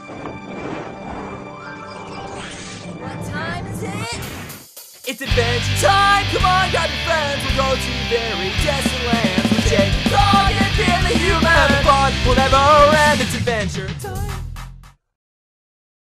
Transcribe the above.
What time is it? It's adventure time! Come on, grab your friends, we'll go to the very destination.